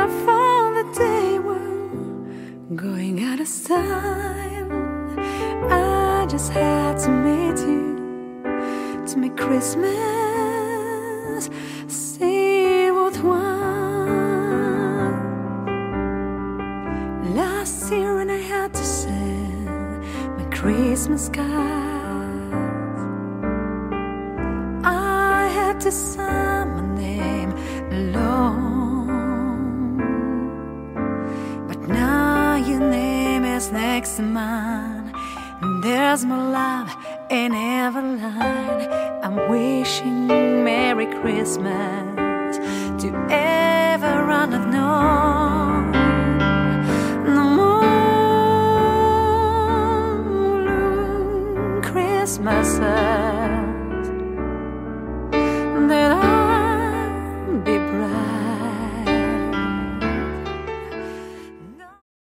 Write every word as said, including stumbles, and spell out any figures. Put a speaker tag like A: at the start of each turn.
A: I found that they were going out of style. I just had to meet you to make Christmas seem worthwhile. Last year when I had to send my Christmas cards, I had to sign my name alone. But now your name is next to mine, and there's more love in every line. I'm wishing Merry Christmas to everyone I've known. The moon, Christmas.